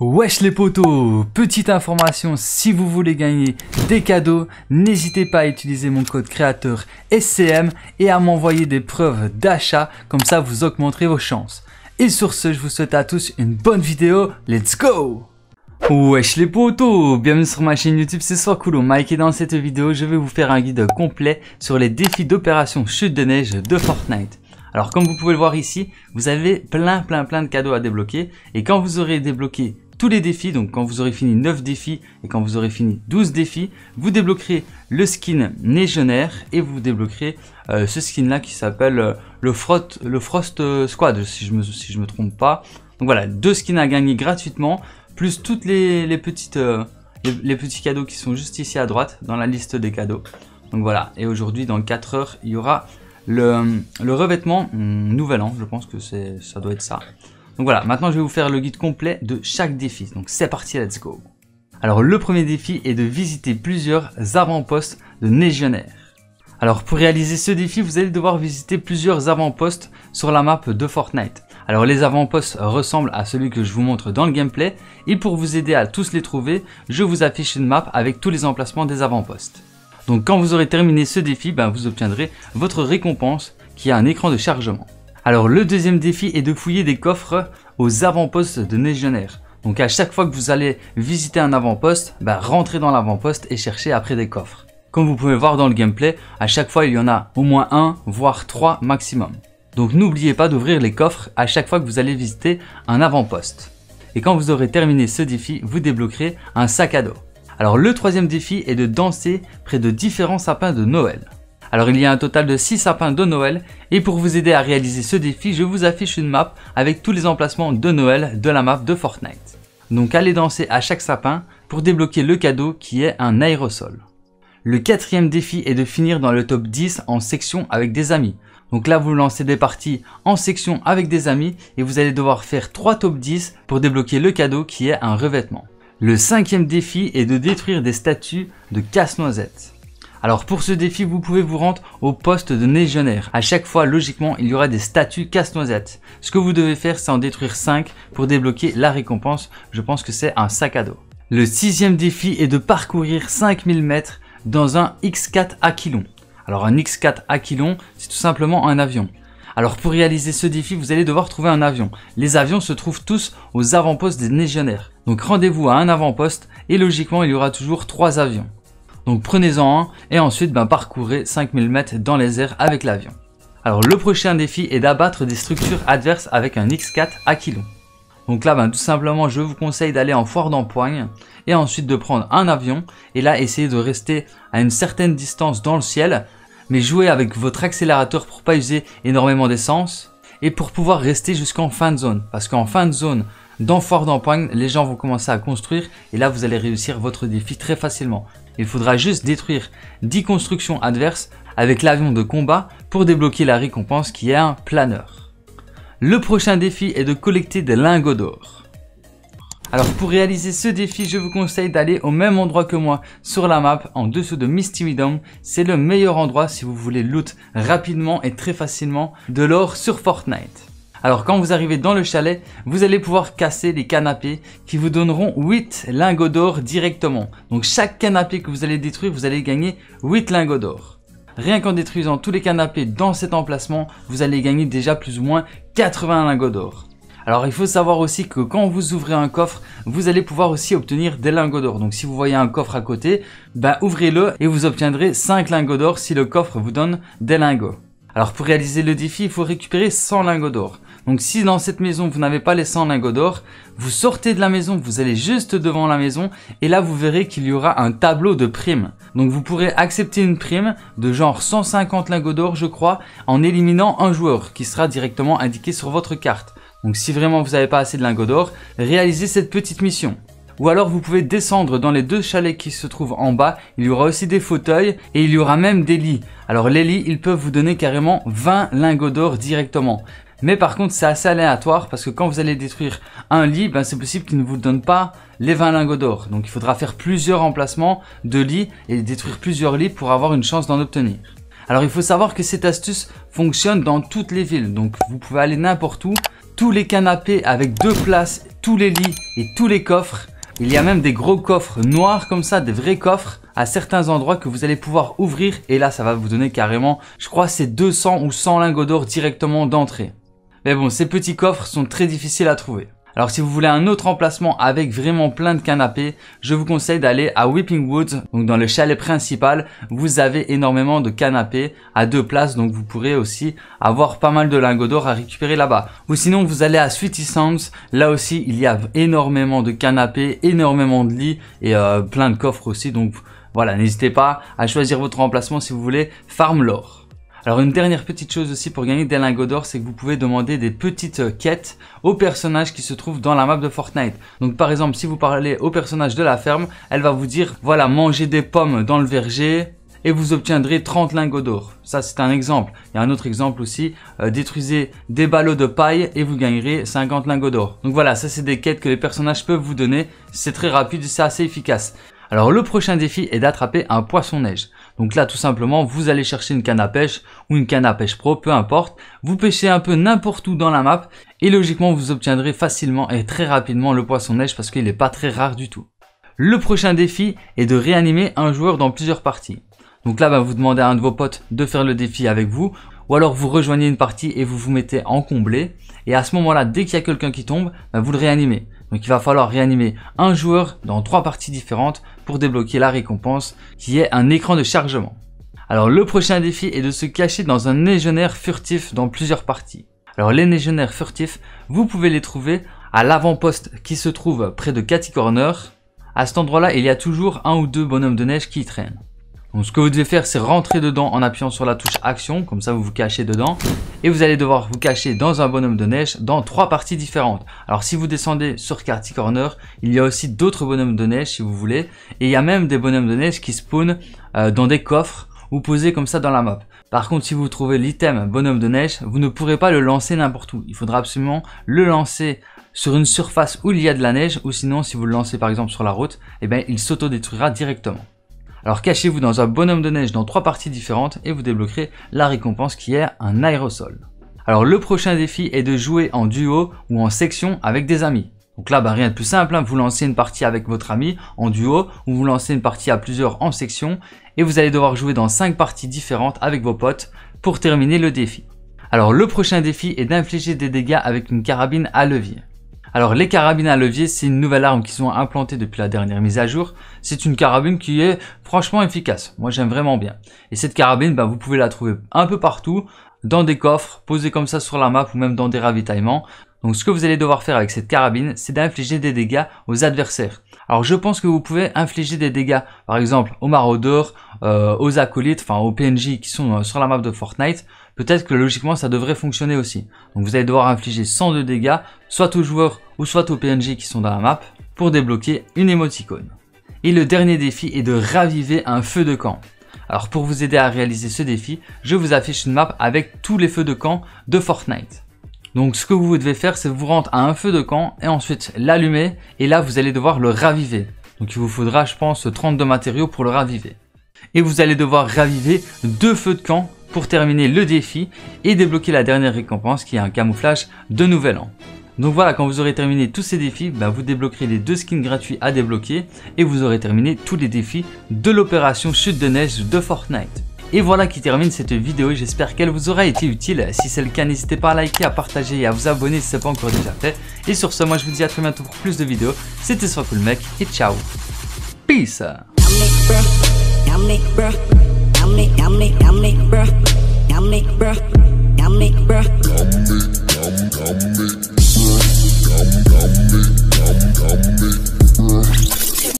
Wesh les potos, petite information, si vous voulez gagner des cadeaux, n'hésitez pas à utiliser mon code créateur SCM et à m'envoyer des preuves d'achat, comme ça vous augmenterez vos chances. Et sur ce, je vous souhaite à tous une bonne vidéo, let's go! Wesh les potos, bienvenue sur ma chaîne YouTube, c'est Swakulo Mike et dans cette vidéo, je vais vous faire un guide complet sur les défis d'opération chute de neige de Fortnite. Alors comme vous pouvez le voir ici, vous avez plein de cadeaux à débloquer et quand vous aurez débloqué tous les défis, donc quand vous aurez fini 9 défis et quand vous aurez fini 12 défis, vous débloquerez le skin Négionnaire et vous débloquerez ce skin là qui s'appelle le Frost Squad si je me trompe pas. Donc voilà, 2 skins à gagner gratuitement, plus toutes les petits cadeaux qui sont juste ici à droite dans la liste des cadeaux. Donc voilà, et aujourd'hui dans 4 heures, il y aura le revêtement nouvel an, je pense que ça doit être ça. Donc voilà, maintenant je vais vous faire le guide complet de chaque défi. Donc c'est parti, let's go. Alors le premier défi est de visiter plusieurs avant-postes de Négionnaire. Alors pour réaliser ce défi, vous allez devoir visiter plusieurs avant-postes sur la map de Fortnite. Alors les avant-postes ressemblent à celui que je vous montre dans le gameplay et pour vous aider à tous les trouver, je vous affiche une map avec tous les emplacements des avant-postes. Donc quand vous aurez terminé ce défi, vous obtiendrez votre récompense qui a un écran de chargement. Alors le deuxième défi est de fouiller des coffres aux avant-postes de Négionnaire. Donc à chaque fois que vous allez visiter un avant-poste, rentrez dans l'avant-poste et cherchez après des coffres. Comme vous pouvez voir dans le gameplay, à chaque fois il y en a au moins 1 voire 3 maximum. Donc n'oubliez pas d'ouvrir les coffres à chaque fois que vous allez visiter un avant-poste. Et quand vous aurez terminé ce défi, vous débloquerez un sac à dos. Alors le troisième défi est de danser près de différents sapins de Noël. Alors il y a un total de 6 sapins de Noël et pour vous aider à réaliser ce défi, je vous affiche une map avec tous les emplacements de Noël de la map de Fortnite. Donc allez danser à chaque sapin pour débloquer le cadeau qui est un aérosol. Le quatrième défi est de finir dans le top 10 en section avec des amis. Donc là vous lancez des parties en section avec des amis et vous allez devoir faire 3 top 10 pour débloquer le cadeau qui est un revêtement. Le cinquième défi est de détruire des statues de casse-noisette. Alors pour ce défi, vous pouvez vous rendre au poste de Négionnaire. À chaque fois, logiquement, il y aura des statues casse-noisette. Ce que vous devez faire, c'est en détruire 5 pour débloquer la récompense. Je pense que c'est un sac à dos. Le sixième défi est de parcourir 5000 mètres dans un X4 Aquilon. Alors un X4 Aquilon, c'est tout simplement un avion. Alors pour réaliser ce défi, vous allez devoir trouver un avion. Les avions se trouvent tous aux avant-postes des Négionnaires. Donc rendez-vous à un avant-poste et logiquement, il y aura toujours 3 avions. Donc prenez-en un et ensuite parcourez 5000 mètres dans les airs avec l'avion. Alors le prochain défi est d'abattre des structures adverses avec un X4 Aquilon. Donc là tout simplement je vous conseille d'aller en foire d'empoigne et ensuite de prendre un avion et là essayez de rester à une certaine distance dans le ciel mais jouez avec votre accélérateur pour pas user énormément d'essence et pour pouvoir rester jusqu'en fin de zone parce qu'en fin de zone dans foire d'empoigne, les gens vont commencer à construire et là vous allez réussir votre défi très facilement. Il faudra juste détruire 10 constructions adverses avec l'avion de combat pour débloquer la récompense qui est un planeur. Le prochain défi est de collecter des lingots d'or. Alors pour réaliser ce défi, je vous conseille d'aller au même endroit que moi sur la map en dessous de Misty Meadow. C'est le meilleur endroit si vous voulez loot rapidement et très facilement de l'or sur Fortnite. Alors quand vous arrivez dans le chalet, vous allez pouvoir casser les canapés qui vous donneront 8 lingots d'or directement. Donc chaque canapé que vous allez détruire, vous allez gagner 8 lingots d'or. Rien qu'en détruisant tous les canapés dans cet emplacement, vous allez gagner déjà plus ou moins 80 lingots d'or. Alors il faut savoir aussi que quand vous ouvrez un coffre, vous allez pouvoir aussi obtenir des lingots d'or. Donc si vous voyez un coffre à côté, ouvrez-le et vous obtiendrez 5 lingots d'or si le coffre vous donne des lingots. Alors pour réaliser le défi, il faut récupérer 100 lingots d'or. Donc si dans cette maison vous n'avez pas les 100 lingots d'or, vous sortez de la maison, vous allez juste devant la maison et là vous verrez qu'il y aura un tableau de primes. Donc vous pourrez accepter une prime de genre 150 lingots d'or je crois en éliminant un joueur qui sera directement indiqué sur votre carte. Donc si vraiment vous n'avez pas assez de lingots d'or, réalisez cette petite mission. Ou alors vous pouvez descendre dans les 2 chalets qui se trouvent en bas, il y aura aussi des fauteuils et il y aura même des lits. Alors les lits, ils peuvent vous donner carrément 20 lingots d'or directement. Mais par contre c'est assez aléatoire parce que quand vous allez détruire un lit, c'est possible qu'il ne vous donne pas les 20 lingots d'or. Donc il faudra faire plusieurs emplacements de lits et détruire plusieurs lits pour avoir une chance d'en obtenir. Alors il faut savoir que cette astuce fonctionne dans toutes les villes. Donc vous pouvez aller n'importe où. Tous les canapés avec 2 places tous les lits et tous les coffres. Il y a même des gros coffres noirs comme ça, des vrais coffres à certains endroits que vous allez pouvoir ouvrir. Et là, ça va vous donner carrément, je crois, c'est 200 ou 100 lingots d'or directement d'entrée. Mais bon, ces petits coffres sont très difficiles à trouver. Alors si vous voulez un autre emplacement avec vraiment plein de canapés, je vous conseille d'aller à Weeping Woods. Donc dans le chalet principal, vous avez énormément de canapés à 2 places. Donc vous pourrez aussi avoir pas mal de lingots d'or à récupérer là-bas. Ou sinon vous allez à Sweetie Sounds. Là aussi il y a énormément de canapés, énormément de lits et plein de coffres aussi. Donc voilà, n'hésitez pas à choisir votre emplacement si vous voulez farm l'or. Alors une dernière petite chose aussi pour gagner des lingots d'or, c'est que vous pouvez demander des petites quêtes aux personnages qui se trouvent dans la map de Fortnite. Donc par exemple, si vous parlez au personnage de la ferme, elle va vous dire voilà, mangez des pommes dans le verger et vous obtiendrez 30 lingots d'or. Ça c'est un exemple. Il y a un autre exemple aussi, détruisez des ballots de paille et vous gagnerez 50 lingots d'or. Donc voilà, ça c'est des quêtes que les personnages peuvent vous donner. C'est très rapide et c'est assez efficace. Alors le prochain défi est d'attraper un poisson-neige. Donc là tout simplement vous allez chercher une canne à pêche ou une canne à pêche pro, peu importe. Vous pêchez un peu n'importe où dans la map et logiquement vous obtiendrez facilement et très rapidement le poisson-neige parce qu'il n'est pas très rare du tout. Le prochain défi est de réanimer un joueur dans plusieurs parties. Donc là vous demandez à un de vos potes de faire le défi avec vous ou alors vous rejoignez une partie et vous vous mettez en comblé et à ce moment-là dès qu'il y a quelqu'un qui tombe, vous le réanimez. Donc il va falloir réanimer un joueur dans 3 parties différentes pour débloquer la récompense qui est un écran de chargement. Alors le prochain défi est de se cacher dans un légionnaire furtif dans plusieurs parties. Alors les légionnaires furtifs, vous pouvez les trouver à l'avant-poste qui se trouve près de Catty Corner. À cet endroit-là, il y a toujours un ou deux bonhommes de neige qui traînent. Donc ce que vous devez faire, c'est rentrer dedans en appuyant sur la touche action, comme ça vous vous cachez dedans. Et vous allez devoir vous cacher dans un bonhomme de neige dans 3 parties différentes. Alors si vous descendez sur Catty Corner, il y a aussi d'autres bonhommes de neige si vous voulez. Et il y a même des bonhommes de neige qui spawnent dans des coffres ou posés comme ça dans la map. Par contre, si vous trouvez l'item bonhomme de neige, vous ne pourrez pas le lancer n'importe où. Il faudra absolument le lancer sur une surface où il y a de la neige, ou sinon si vous le lancez par exemple sur la route, eh bien, il s'autodétruira directement. Alors cachez-vous dans un bonhomme de neige dans 3 parties différentes et vous débloquerez la récompense qui est un aérosol. Alors le prochain défi est de jouer en duo ou en section avec des amis. Donc là rien de plus simple, vous lancez une partie avec votre ami en duo ou vous lancez une partie à plusieurs en section et vous allez devoir jouer dans 5 parties différentes avec vos potes pour terminer le défi. Alors le prochain défi est d'infliger des dégâts avec une carabine à levier. Alors les carabines à levier, c'est une nouvelle arme qui sont implantées depuis la dernière mise à jour. C'est une carabine qui est franchement efficace. Moi j'aime vraiment bien. Et cette carabine, vous pouvez la trouver un peu partout, dans des coffres, posés comme ça sur la map ou même dans des ravitaillements. Donc ce que vous allez devoir faire avec cette carabine, c'est d'infliger des dégâts aux adversaires. Alors je pense que vous pouvez infliger des dégâts, par exemple aux maraudeurs, aux acolytes, enfin aux PNJ qui sont sur la map de Fortnite. Peut-être que logiquement ça devrait fonctionner aussi. Donc vous allez devoir infliger 100 de dégâts, soit aux joueurs ou soit aux PNJ qui sont dans la map, pour débloquer une émoticône. Et le dernier défi est de raviver un feu de camp. Alors pour vous aider à réaliser ce défi, je vous affiche une map avec tous les feux de camp de Fortnite. Donc ce que vous devez faire, c'est vous rendre à un feu de camp et ensuite l'allumer et là vous allez devoir le raviver. Donc il vous faudra je pense 32 matériaux pour le raviver. Et vous allez devoir raviver 2 feux de camp pour terminer le défi et débloquer la dernière récompense qui est un camouflage de nouvel an. Donc voilà, quand vous aurez terminé tous ces défis, vous débloquerez les 2 skins gratuits à débloquer et vous aurez terminé tous les défis de l'opération chute de neige de Fortnite. Et voilà qui termine cette vidéo, j'espère qu'elle vous aura été utile. Si c'est le cas, n'hésitez pas à liker, à partager et à vous abonner si ce n'est pas encore déjà fait. Et sur ce, moi je vous dis à très bientôt pour plus de vidéos. C'était SoCoolMec et ciao. Peace. Yummy, bruh.